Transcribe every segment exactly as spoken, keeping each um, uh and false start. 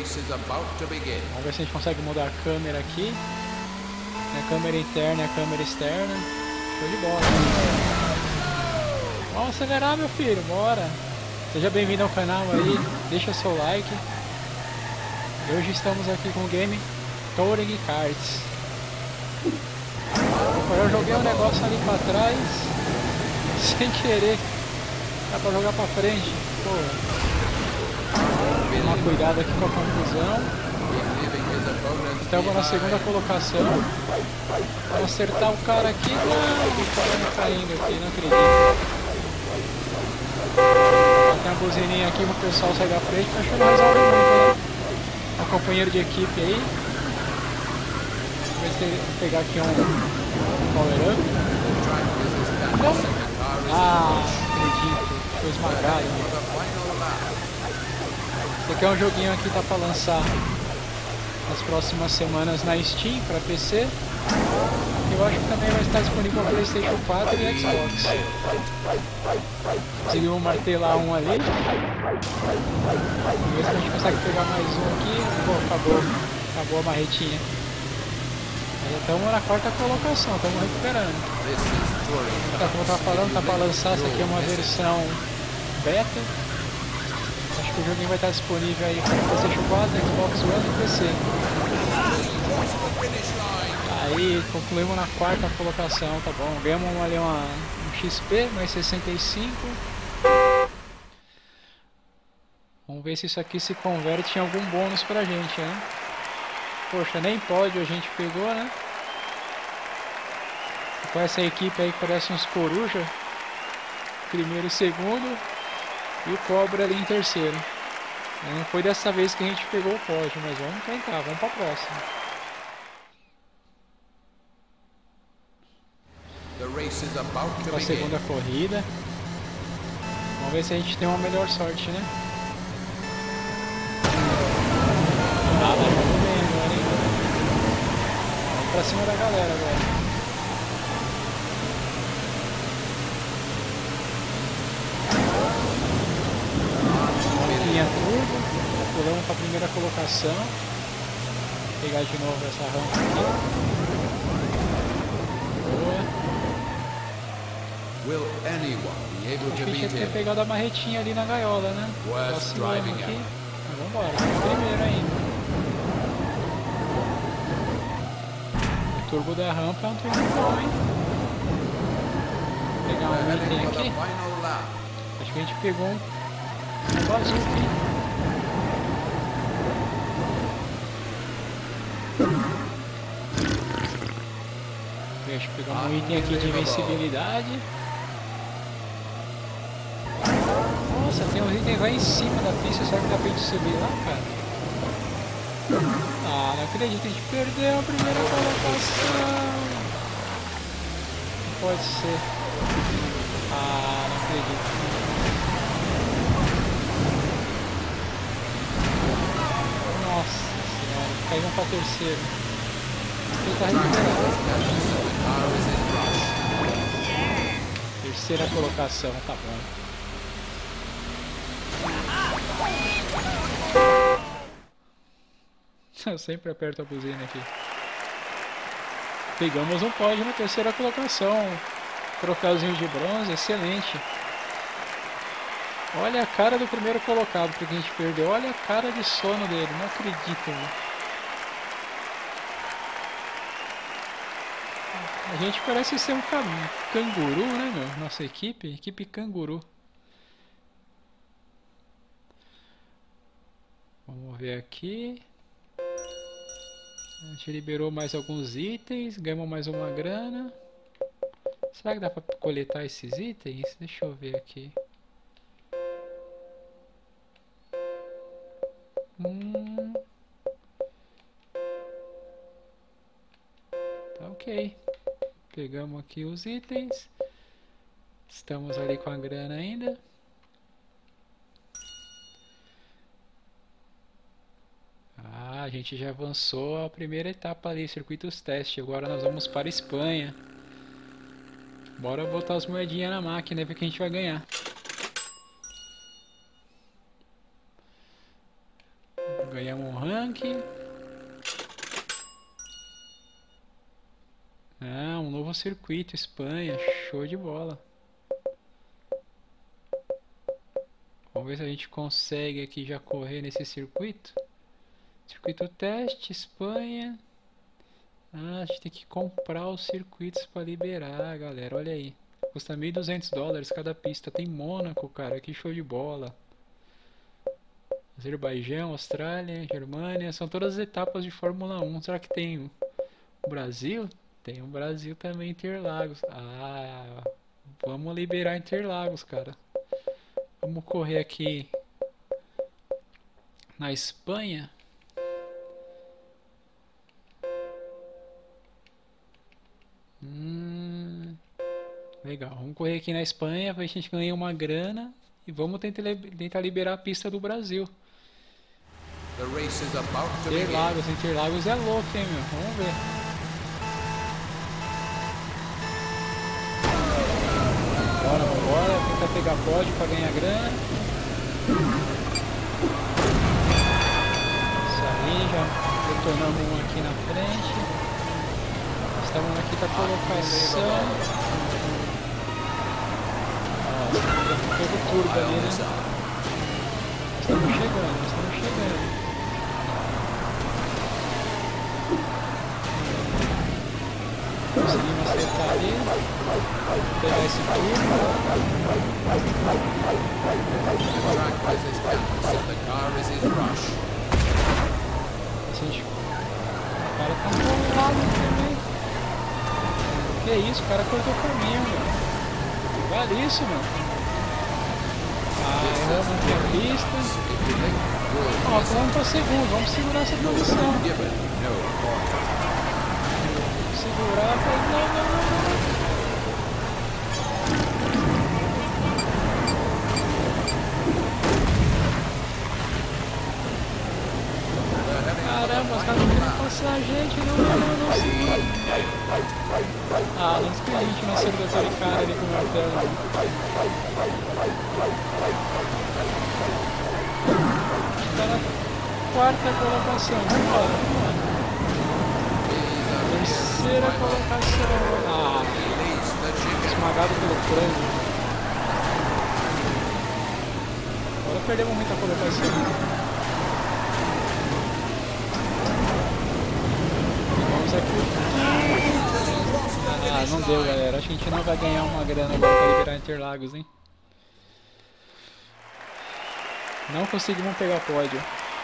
Vamos ver se a gente consegue mudar a câmera aqui. A câmera interna e a câmera externa. Show de bola. Vamos acelerar, meu filho, bora. Seja bem-vindo ao canal aí, deixa seu like. E hoje estamos aqui com o game Touring Cards. Eu joguei um negócio ali pra trás, sem querer. Dá pra jogar pra frente. Pô. Tomar cuidado aqui com a confusão. Estamos na segunda colocação. Vamos acertar o cara aqui. Não, o cara caindo aqui, não acredito. Tem uma buzininha aqui pro pessoal sair da frente, mas acho que não resolve muito, né? Um companheiro de equipe aí. Vamos ver se vou pegar aqui um power up. Não. Ah, acredito. Foi esmagado. Esse aqui é um joguinho aqui tá pra lançar nas próximas semanas na Steam para P C. Eu acho que também vai estar disponível no PlayStation quatro e Xbox. Conseguimos martelar um ali. Vamos ver se a gente consegue pegar mais um aqui. Pô, acabou. Acabou a marretinha. Mas já estamos na quarta colocação, estamos recuperando. Tá, como eu estava falando, tá para lançar, essa aqui é uma versão beta. Acho que o joguinho vai estar disponível aí para PlayStation quatro, Xbox One e P C. Aí concluímos na quarta colocação, tá bom. Ganhamos ali uma, um X P, mais sessenta e cinco. Vamos ver se isso aqui se converte em algum bônus pra gente, né? Poxa, nem pódio a gente pegou, né? Com essa equipe aí que parece uns coruja. Primeiro e segundo. E o Cobra ali em terceiro. Não foi dessa vez que a gente pegou o pódio, mas vamos tentar, vamos pra próxima. Para a segunda corrida. Vamos ver se a gente tem uma melhor sorte, né? Ah, vai muito bem agora, hein? Vamos pra cima da galera agora. Linha turbo. Pulamos para a primeira colocação. Vou pegar de novo essa rampa aqui. Will anyone be able Acho que to a gente beat tinha que ter him? pegado a marretinha ali na gaiola, né? Worth driving aqui. out. Mas vambora, vamos primeiro ainda. O turbo da rampa é um turbo bom, hein? Vou pegar um item aqui. Acho que a gente pegou um bazuca, hein? Deixa eu pegar um item aqui de invencibilidade. Nossa, tem um item lá em cima da pista. Será que dá pra gente subir lá, cara? Ah, não acredito, a gente perdeu a primeira colocação. Não pode ser. Ah, não acredito. Nossa senhora, caímos pra terceiro. Tentar recuperar. Terceira colocação, tá bom. Eu sempre aperto a buzina aqui. Pegamos um pódio na terceira colocação. Troféuzinho de bronze, excelente. Olha a cara do primeiro colocado, porque a gente perdeu. Olha a cara de sono dele, não acredito. Viu? A gente parece ser um canguru, né, meu? Nossa equipe, equipe canguru. Vamos ver aqui. A gente liberou mais alguns itens, ganhamos mais uma grana. Será que dá pra coletar esses itens? Deixa eu ver aqui. Hum. Tá ok. Pegamos aqui os itens. Estamos ali com a grana ainda. Ah, a gente já avançou a primeira etapa ali, circuitos teste. Agora nós vamos para a Espanha. Bora botar as moedinhas na máquina e ver o que a gente vai ganhar. Ganhamos um ranking. Ah, um novo circuito, Espanha. Show de bola. Vamos ver se a gente consegue aqui já correr nesse circuito. Circuito teste, Espanha. Ah, a gente tem que comprar os circuitos para liberar, galera. Olha aí. Custa mil e duzentos dólares cada pista. Tem Mônaco, cara. Que show de bola. Azerbaijão, Austrália, Germânia. São todas as etapas de Fórmula um. Será que tem o Brasil? Tem o Brasil também, Interlagos. Ah, vamos liberar Interlagos, cara. Vamos correr aqui na Espanha. Hum, legal, vamos correr aqui na Espanha pra gente ganhar uma grana e vamos tentar, tentar liberar a pista do Brasil. Interlagos, Interlagos é louco, hein, meu? Vamos ver. Bora, bora, tentar pegar pódio pra ganhar grana. Isso aí, já retornamos um aqui na frente. Estamos aqui da colocação. Ó, todo turbo ali, né? Estamos chegando, estamos chegando. Conseguimos acertar ali. Pegar esse turbo. Gente, o cara tá colado também. Que isso, o cara cortou o caminho, meu. Vale isso, mano. Ah, erramos aqui a pista. Ó, vamos pra segundo, vamos segurar essa posição. Segurar pra... Não, não, não, não. Caramba, os caras não querem passar a gente, não, não, não, não, segura. Ah, não que a gente não acertou aquele cara ali com o martelo. Está na quarta colocação, vambora, vambora. Terceira colocação. Ah, esmagado pelo frango. Agora perdemos muita colocação. Ah, não deu, galera. Acho que a gente não vai ganhar uma grana agora pra liberar Interlagos, hein? Não conseguimos pegar pódio.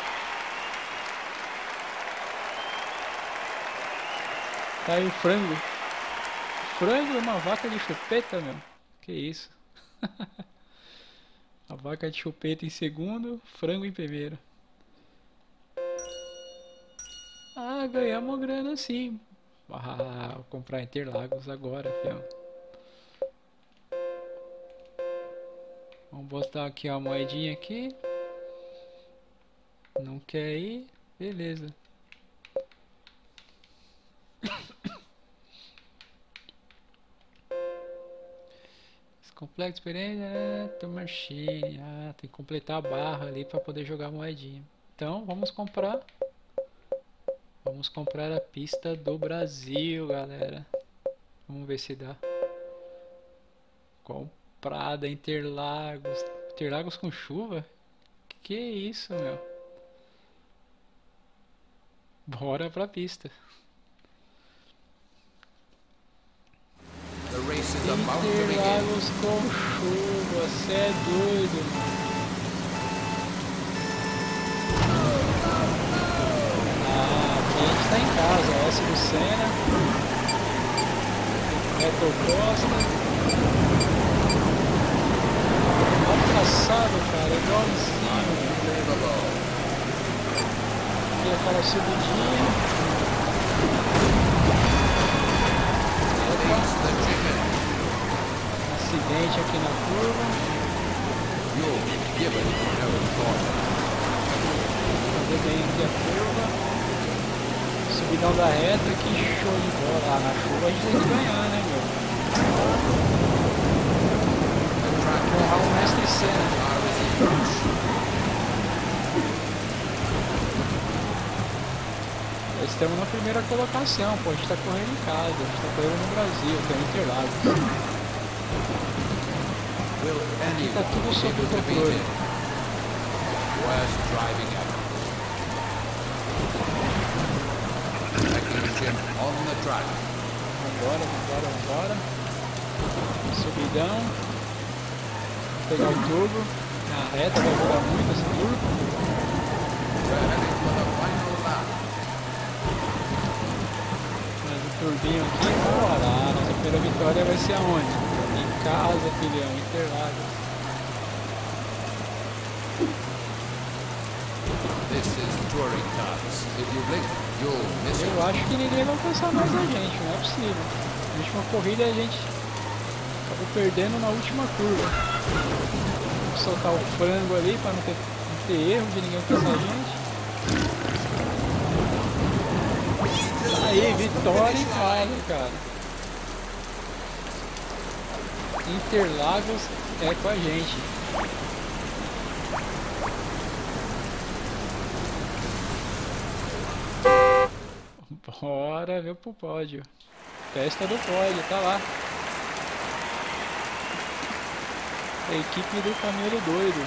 Tá aí o frango. Frango é uma vaca de chupeta, meu. Que isso? A vaca de chupeta em segundo, frango em primeiro. Ah, ganhamos grana sim. Ah, vou comprar Interlagos agora, filho. Vamos botar aqui a moedinha aqui. Não quer ir? Beleza. Complexo experiência, é, machine. Ah, tem que completar a barra ali para poder jogar a moedinha. Então, vamos comprar. Vamos comprar a pista do Brasil, galera. Vamos ver se dá. Comprada Interlagos. Interlagos com chuva? Que isso, meu? Bora pra pista. Interlagos com chuva. Cê é doido, mano. Tá em casa, S do Senna, Beto Costa, olha o traçado, cara, igualzinho. Aqui aquela subidinha. Acidente aqui na curva. Fazer bem aqui a curva. Subidão da reta, que show de bola. Ah, na chuva a gente tem que ganhar, né, meu? Honrar o mestre Senna. Nós estamos na primeira colocação, pô, a gente tá correndo em casa, a gente tá correndo no Brasil, tem Interlagos. Aqui tá tudo sob controle. Worst driving ever. Engine on the track. Vambora, vambora, vambora. Subidão. Vou pegar o turbo. Na reta vai ajudar muito esse turbo. We're heading for the final lap. Mas o turbinho aqui, bora. Nossa primeira vitória vai ser aonde? Em casa, filhão, Interlagos. This is touring cars. If you blink, you'll miss it. Eu acho que ninguém vai alcançar mais a gente, não é possível. Na última corrida a gente acabou perdendo na última curva. Vou soltar o frango ali para não ter, não ter erro de ninguém alcançar a gente. Aí, vitória em casa, cara. Interlagos é com a gente. Bora ver pro pódio. Festa do pódio, tá lá. A equipe do Camelo Doido.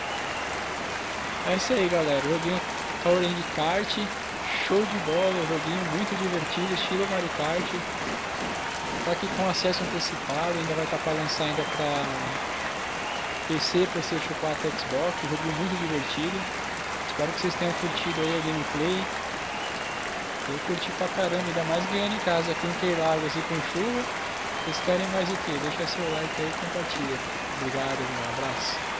É isso aí, galera. Joguinho Touring Kart. Show de bola. Joguinho muito divertido, estilo Mario Kart. Tá aqui com acesso antecipado. Ainda vai estar para lançar ainda para P C, PlayStation quatro, Xbox. Jogo muito divertido. Espero que vocês tenham curtido aí a gameplay. Eu curti pra caramba, ainda mais ganhando em casa aqui em Interlagos e com chuva. Vocês querem mais o que? Deixa seu like aí e compartilha. Obrigado, um abraço.